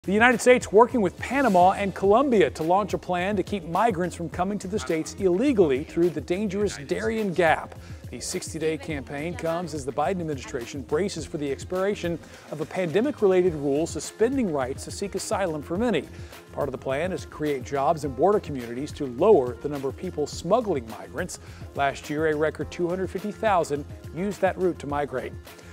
The United States working with Panama and Colombia to launch a plan to keep migrants from coming to the states illegally through the dangerous Darien Gap. The 60-day campaign comes as the Biden administration braces for the expiration of a pandemic-related rule suspending rights to seek asylum for many. Part of the plan is to create jobs in border communities to lower the number of people smuggling migrants. Last year, a record 250,000 used that route to migrate.